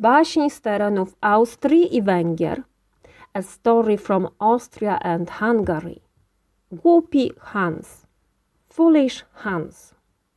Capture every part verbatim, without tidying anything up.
Baśń z terenów Austrii i Węgier. A story from Austria and Hungary. Głupi Hans. Foolish Hans.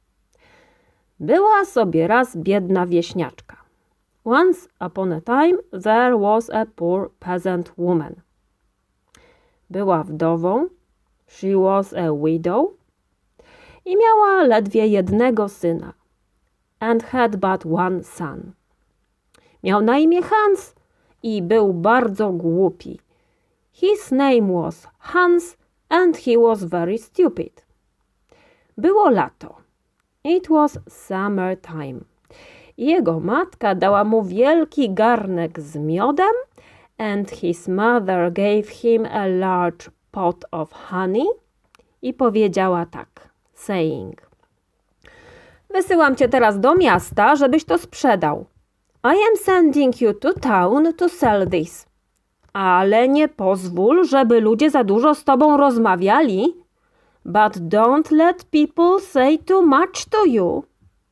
Była sobie raz biedna wieśniaczka. Once upon a time there was a poor peasant woman. Była wdową. She was a widow. I miała ledwie jednego syna. And had but one son. Miał na imię Hans i był bardzo głupi. His name was Hans and he was very stupid. Było lato. It was summer time. Jego matka dała mu wielki garnek z miodem and his mother gave him a large pot of honey i powiedziała tak, saying: Wysyłam cię teraz do miasta, żebyś to sprzedał. I am sending you to town to sell this. Ale nie pozwól, żeby ludzie za dużo z tobą rozmawiali. But don't let people say too much to you.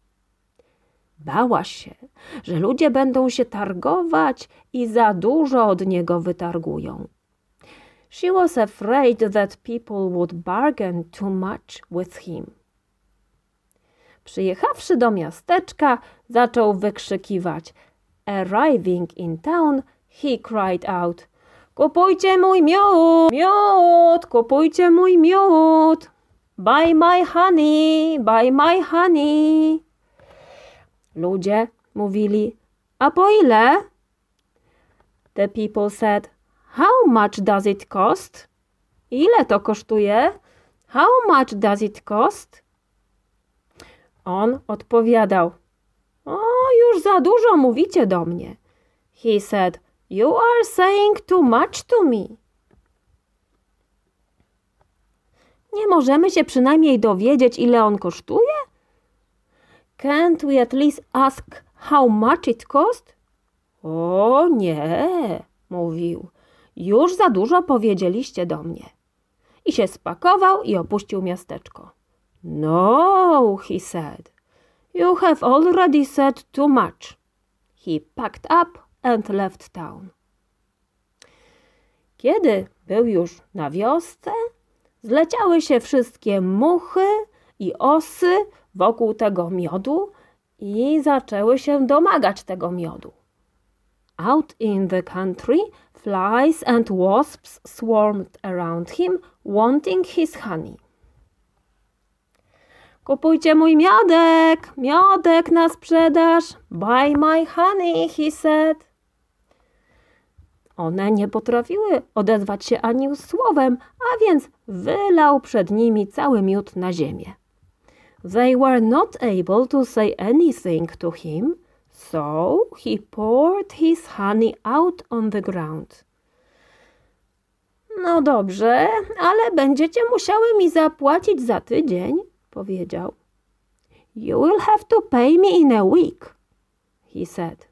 Bała się, że ludzie będą się targować i za dużo od niego wytargują. She was afraid that people would bargain too much with him. Przyjechawszy do miasteczka, zaczął wykrzykiwać. Arriving in town, he cried out: Kupujcie mój miód, miód, kupujcie mój miód. Buy my honey, buy my honey. Ludzie mówili: A po ile? The people said: How much does it cost? Ile to kosztuje? How much does it cost? On odpowiadał: O, już za dużo mówicie do mnie. He said: You are saying too much to me. Nie możemy się przynajmniej dowiedzieć, ile on kosztuje? Can't we at least ask how much it cost? O nie, mówił. Już za dużo powiedzieliście do mnie. I się spakował i opuścił miasteczko. No, he said. You have already said too much. He packed up and left town. Kiedy był już na wiosce, zleciały się wszystkie muchy i osy wokół tego miodu i zaczęły się domagać tego miodu. Out in the country, flies and wasps swarmed around him, wanting his honey. Kupujcie mój miodek, miodek na sprzedaż. Buy my honey, he said. One nie potrafiły odezwać się ani słowem, a więc wylał przed nimi cały miód na ziemię. They were not able to say anything to him, so he poured his honey out on the ground. No dobrze, ale będziecie musiały mi zapłacić za tydzień, powiedział. You will have to pay me in a week, he said.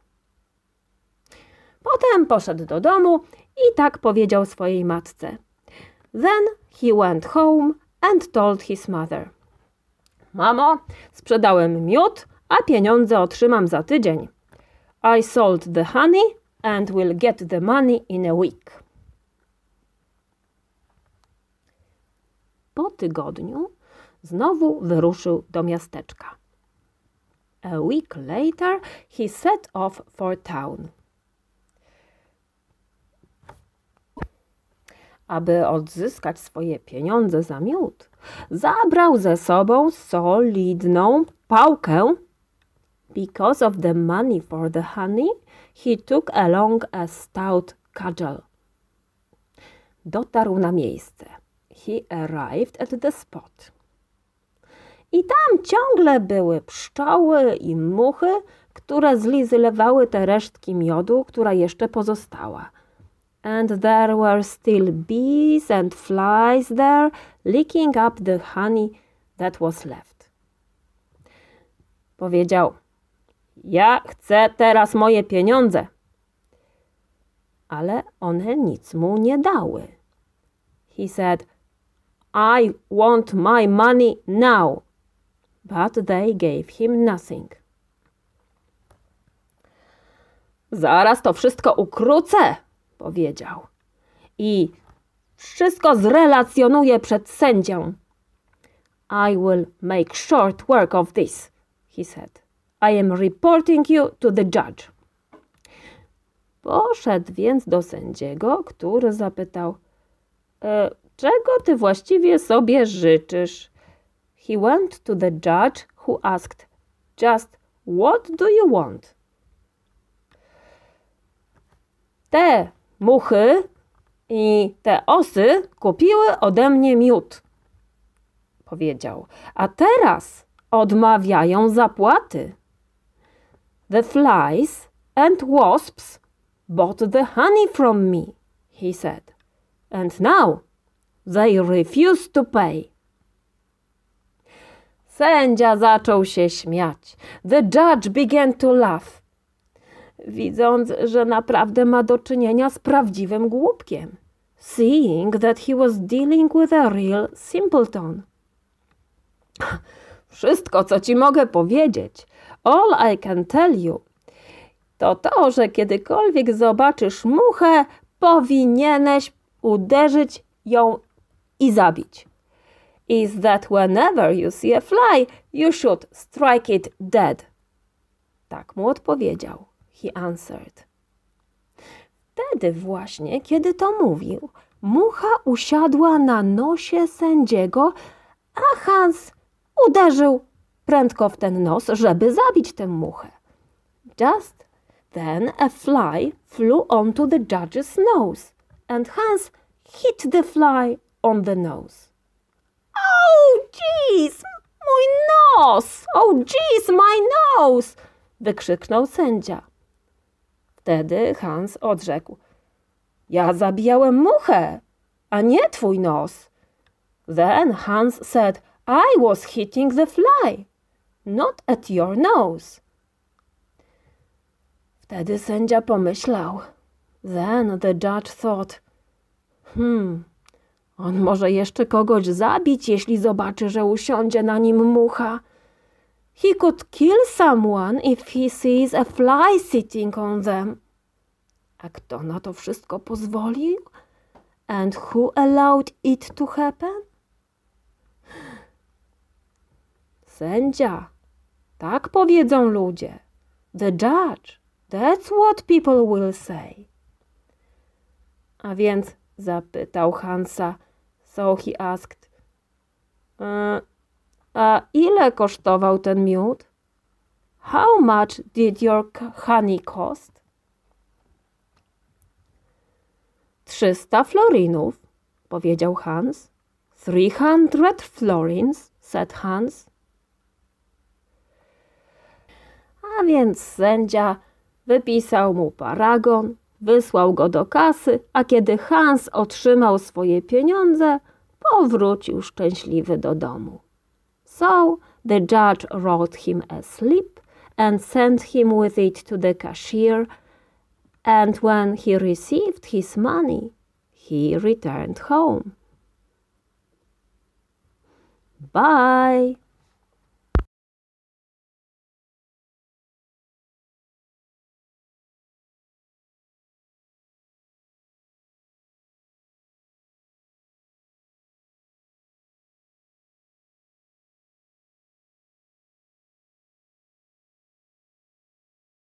Potem poszedł do domu i tak powiedział swojej matce. Then he went home and told his mother. Mamo, sprzedałem miód, a pieniądze otrzymam za tydzień. I sold the honey and will get the money in a week. Po tygodniu znowu wyruszył do miasteczka. A week later he set off for town. Aby odzyskać swoje pieniądze za miód, zabrał ze sobą solidną pałkę. Because of the money for the honey, he took along a stout cudgel. Dotarł na miejsce. He arrived at the spot. I tam ciągle były pszczoły i muchy, które zlizywały te resztki miodu, która jeszcze pozostała. And there were still bees and flies there, licking up the honey that was left. Powiedział: Ja chcę teraz moje pieniądze. Ale one nic mu nie dały. He said, I want my money now. But they gave him nothing. Zaraz to wszystko ukrócę, powiedział. I wszystko zrelacjonuję przed sędzią. I will make short work of this, he said. I am reporting you to the judge. Poszedł więc do sędziego, który zapytał, e, czego ty właściwie sobie życzysz? He went to the judge, who asked, just what do you want? Te muchy i te osy kupiły ode mnie miód, powiedział, a teraz odmawiają zapłaty. The flies and wasps bought the honey from me, he said, and now they refuse to pay. Sędzia zaczął się śmiać. The judge began to laugh, widząc, że naprawdę ma do czynienia z prawdziwym głupkiem. Seeing that he was dealing with a real simpleton. Wszystko, co ci mogę powiedzieć, all I can tell you, to to, że kiedykolwiek zobaczysz muchę, powinieneś uderzyć ją i zabić. Is that whenever you see a fly, you should strike it dead. Tak mu odpowiedział. He answered. Wtedy właśnie, kiedy to mówił, mucha usiadła na nosie sędziego, a Hans uderzył prędko w ten nos, żeby zabić tę muchę. Just then a fly flew onto the judge's nose, and Hans hit the fly on the nose. Oh, jeez, mój nos! Oh, jeez, my nose! Wykrzyknął sędzia. Wtedy Hans odrzekł. Ja zabijałem muchę, a nie twój nos. Then Hans said, I was hitting the fly, not at your nose. Wtedy sędzia pomyślał. Then the judge thought, hmm, on może jeszcze kogoś zabić, jeśli zobaczy, że usiądzie na nim mucha. He could kill someone if he sees a fly sitting on them. A kto na to wszystko pozwolił? And who allowed it to happen? Sędzia. Tak powiedzą ludzie. The judge. That's what people will say. A więc zapytał Hansa. So he asked. Uh, a ile kosztował ten miód? How much did your honey cost? Trzysta florinów, powiedział Hans. Three hundred florins, said Hans. A więc sędzia wypisał mu paragon, wysłał go do kasy, a kiedy Hans otrzymał swoje pieniądze, powrócił szczęśliwy do domu. So the judge wrote him a slip and sent him with it to the cashier, and when he received his money, he returned home. Bye!